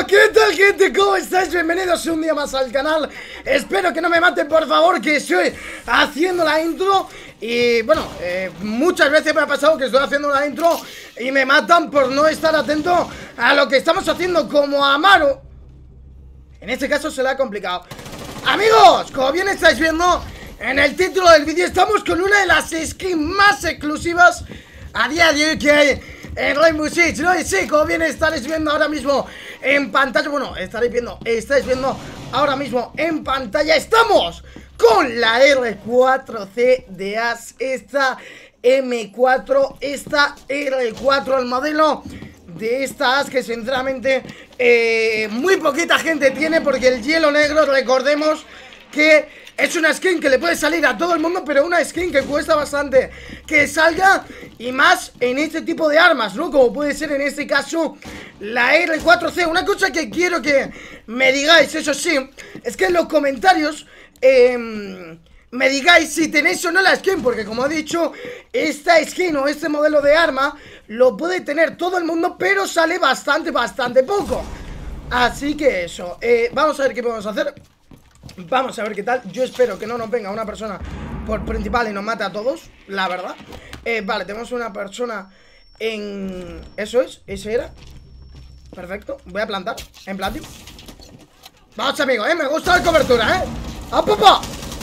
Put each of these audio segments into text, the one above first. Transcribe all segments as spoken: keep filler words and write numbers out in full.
¿qué tal, gente? ¿Cómo estáis? Bienvenidos un día más al canal. Espero que no me maten, por favor, que estoy haciendo la intro. Y bueno, eh, muchas veces me ha pasado que estoy haciendo la intro y me matan por no estar atento a lo que estamos haciendo, como a Maru. En este caso se le ha complicado. Amigos, como bien estáis viendo en el título del vídeo, estamos con una de las skins más exclusivas a día de hoy que hay en Rainbow Six, ¿no? Y sí, como bien estaréis viendo ahora mismo en pantalla, bueno, estaréis viendo, estáis viendo ahora mismo en pantalla, estamos con la R cuatro C de Ash, esta M cuatro, esta R cuatro, el modelo de esta Ash que sinceramente eh, muy poquita gente tiene, porque el hielo negro, recordemos que es una skin que le puede salir a todo el mundo, pero una skin que cuesta bastante que salga, y más en este tipo de armas, ¿no? Como puede ser en este caso la R cuatro C. Una cosa que quiero que me digáis, eso sí, es que en los comentarios eh, me digáis si tenéis o no la skin, porque como he dicho, esta skin o este modelo de arma lo puede tener todo el mundo, pero sale bastante, bastante poco. Así que eso, eh, vamos a ver qué podemos hacer. Vamos a ver qué tal. Yo espero que no nos venga una persona por principal y nos mate a todos, la verdad. eh, Vale, tenemos una persona en... Eso es, ese era. Perfecto, voy a plantar en plantio. Vamos, amigos, eh, me gusta la cobertura, eh. ¡Ah, papá!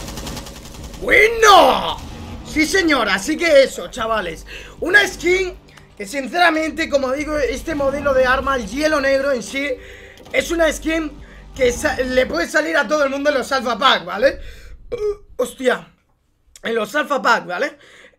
¡Bueno! Sí, señor, así que eso, chavales, una skin que sinceramente, como digo, este modelo de arma, el hielo negro en sí, es una skin que le puede salir a todo el mundo en los Alpha Pack, ¿vale? Uh, hostia, en los Alpha Pack, ¿vale?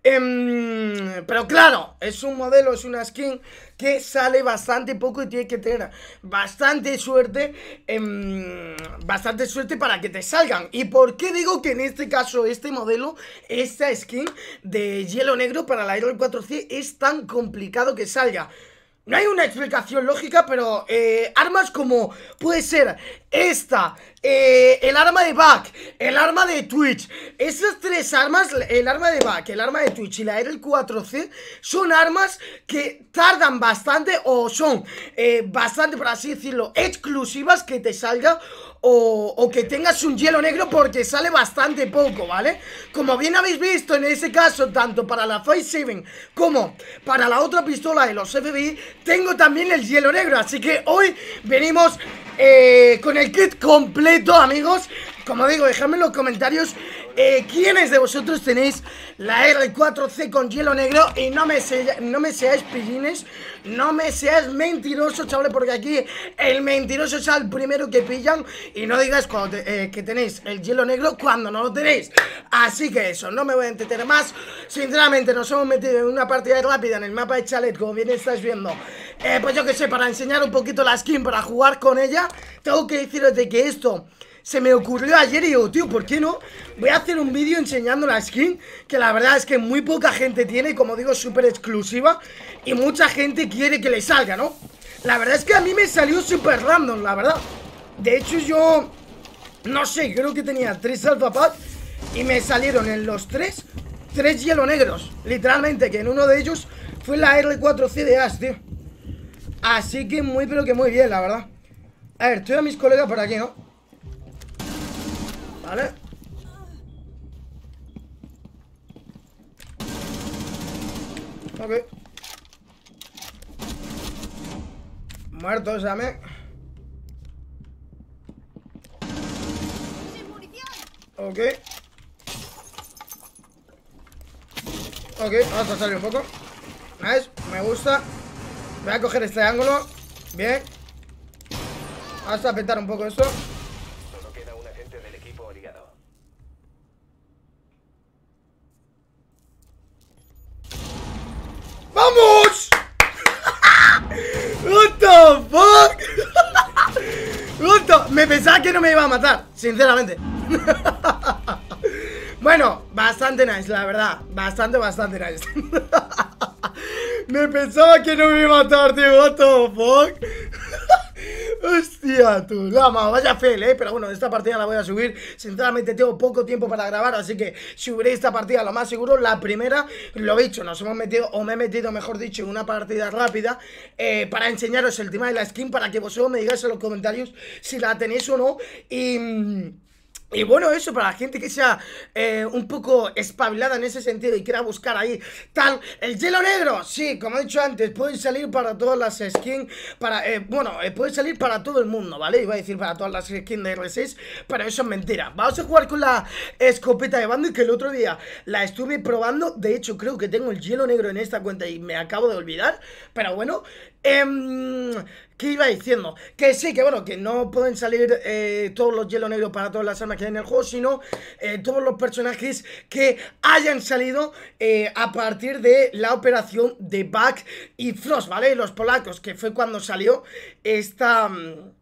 Um, pero claro, es un modelo, es una skin que sale bastante poco y tiene que tener bastante suerte, um, bastante suerte para que te salgan. ¿Y por qué digo que en este caso este modelo, esta skin de hielo negro para la R cuatro C es tan complicado que salga? No hay una explicación lógica, pero eh, armas como puede ser esta, eh, el arma de Back, el arma de Twitch, esas tres armas, el arma de Back, el arma de Twitch y la R cuatro C, son armas que tardan bastante o son eh, bastante, por así decirlo, exclusivas que te salga. O, o que tengas un hielo negro, porque sale bastante poco, ¿vale? Como bien habéis visto en ese caso, tanto para la Phase siete como para la otra pistola de los F B I, tengo también el hielo negro. Así que hoy venimos eh, con el kit completo, amigos. Como digo, dejadme en los comentarios eh, quiénes de vosotros tenéis la R cuatro C con hielo negro. Y no me, se, no me seáis pillines, no me seáis mentirosos, chavales, porque aquí el mentiroso es el primero que pillan. Y no digáis cuando te, eh, que tenéis el hielo negro cuando no lo tenéis. Así que eso, no me voy a entretener más. Sinceramente nos hemos metido en una partida rápida en el mapa de Chalet, como bien estáis viendo. eh, Pues yo que sé, para enseñar un poquito la skin, para jugar con ella. Tengo que deciros de que esto se me ocurrió ayer y digo, tío, ¿por qué no? Voy a hacer un vídeo enseñando la skin, que la verdad es que muy poca gente tiene, y como digo, súper exclusiva, y mucha gente quiere que le salga, ¿no? La verdad es que a mí me salió súper random, la verdad. De hecho yo, no sé, creo que tenía tres Alpha Pack y me salieron en los tres, tres hielo negros. Literalmente, que en uno de ellos fue la R cuatro C de Ash, tío. Así que muy, pero que muy bien, la verdad. A ver, estoy a mis colegas por aquí, ¿no? Vale. Ok. Muertos, dame. Ok. Ok, vamos a salir un poco. Nice, me gusta. Voy a coger este ángulo. Bien. Vamos a petar un poco esto. Solo queda un agente del equipo obligado. ¡Vamos! What the fuck? What the... Me pensaba que no me iba a matar, sinceramente. Bueno, bastante nice, la verdad. Bastante, bastante nice. Me pensaba que no me iba a matar, tío. What the fuck? Hostia, tú, lama, vaya fail, eh. Pero bueno, esta partida la voy a subir. Sinceramente tengo poco tiempo para grabar, así que subiré esta partida lo más seguro. La primera, lo he dicho, nos hemos metido, o me he metido, mejor dicho, en una partida rápida eh, para enseñaros el tema de la skin, para que vosotros me digáis en los comentarios si la tenéis o no. Y... Y bueno, eso para la gente que sea eh, un poco espabilada en ese sentido y quiera buscar ahí tal, el hielo negro, sí, como he dicho antes, puede salir para todas las skins, para, eh, bueno, eh, puede salir para todo el mundo, ¿vale? Iba a decir para todas las skins de R seis, pero eso es mentira. Vamos a jugar con la escopeta de Bandit, que el otro día la estuve probando. De hecho, creo que tengo el hielo negro en esta cuenta y me acabo de olvidar, pero bueno, eh, ¿qué iba diciendo? Que sí, que bueno, que no pueden salir eh, todos los hielo negros para todas las armas que hay en el juego, sino eh, todos los personajes que hayan salido eh, a partir de la operación de Bug y Frost, ¿vale? Los polacos, que fue cuando salió esta...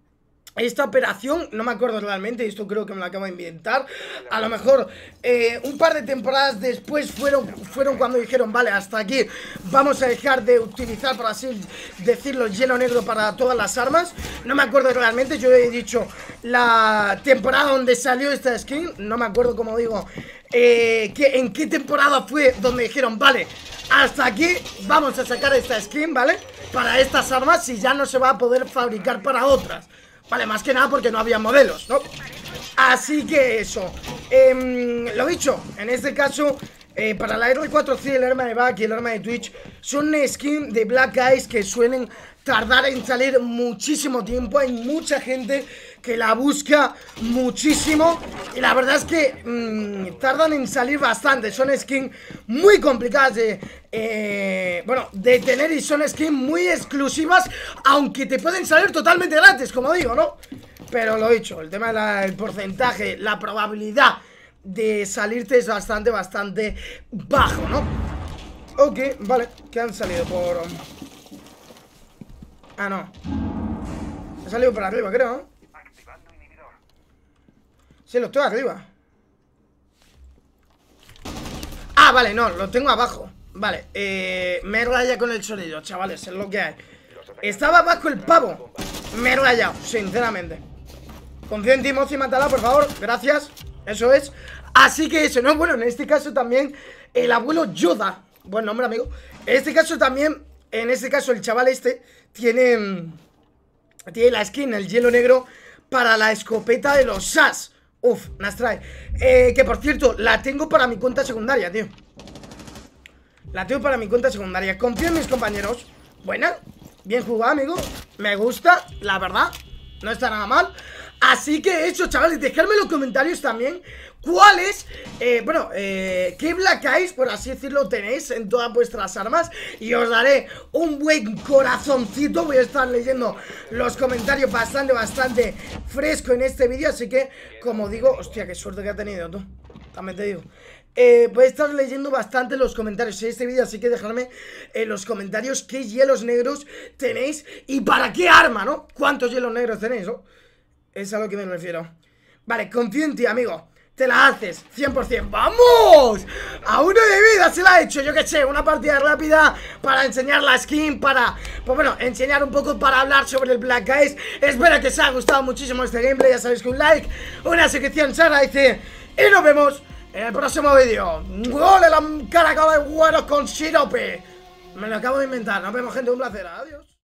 Esta operación, no me acuerdo realmente, esto creo que me lo acabo de inventar. A lo mejor eh, un par de temporadas después fueron, fueron cuando dijeron, vale, hasta aquí vamos a dejar de utilizar, por así decirlo, el hielo negro para todas las armas. No me acuerdo realmente, yo he dicho la temporada donde salió esta skin. No me acuerdo, como digo, eh, que, en qué temporada fue donde dijeron, vale, hasta aquí vamos a sacar esta skin, ¿vale? Para estas armas, y ya no se va a poder fabricar para otras. Vale, más que nada porque no había modelos, ¿no? Así que eso, eh, lo dicho, en este caso, eh, para la R cuatro C, el arma de Bug y el arma de Twitch son skins de Black Eyes que suelen tardar en salir muchísimo tiempo. Hay mucha gente que la busca muchísimo y la verdad es que mmm, tardan en salir bastante. Son skins muy complicadas de, eh, bueno, de tener, y son skins muy exclusivas, aunque te pueden salir totalmente gratis, como digo, ¿no? Pero lo dicho, el tema del porcentaje, la probabilidad de salirte es bastante, bastante bajo, ¿no? Ok, vale, que han salido por... Ah, no. He salido por arriba, creo, ¿no? Sí, lo estoy arriba. Ah, vale, no, lo tengo abajo. Vale, eh, me he rayado con el sonido, chavales, es lo que hay. Estaba abajo el pavo. Me he rayado, sinceramente. Confío en ti, Mozi, mátala, por favor, gracias. Eso es. Así que eso, ¿no? Bueno, en este caso también el abuelo Yoda. Buen nombre, amigo. En este caso también, en este caso el chaval este Tiene Tiene la skin, el hielo negro, para la escopeta de los S A S. Uf, nas trae eh, que por cierto, la tengo para mi cuenta secundaria, tío. La tengo para mi cuenta secundaria. Confío en mis compañeros. Buena, bien jugada, amigo. Me gusta, la verdad. No está nada mal. Así que eso, chavales, dejadme en los comentarios también cuáles, eh, bueno, eh, qué Black Eyes, por así decirlo, tenéis en todas vuestras armas. Y os daré un buen corazoncito. Voy a estar leyendo los comentarios bastante, bastante fresco en este vídeo. Así que, como digo, hostia, qué suerte que ha tenido, tú. También te digo. Eh, voy a estar leyendo bastante los comentarios en este vídeo, así que dejadme en los comentarios qué hielos negros tenéis y para qué arma, ¿no? ¿Cuántos hielos negros tenéis, no? Es a lo que me refiero. Vale, confío en ti, amigo. Te la haces, cien por cien. ¡Vamos! A uno de vida se la ha hecho, yo que sé, una partida rápida para enseñar la skin, para, pues bueno, enseñar un poco, para hablar sobre el Black Eyes. Espero que os haya gustado muchísimo este gameplay. Ya sabéis que un like, una suscripción se agradece. Y nos vemos en el próximo vídeo. ¡Gole la caracola de huevos con sirope! Me lo acabo de inventar. Nos vemos, gente, un placer. Adiós.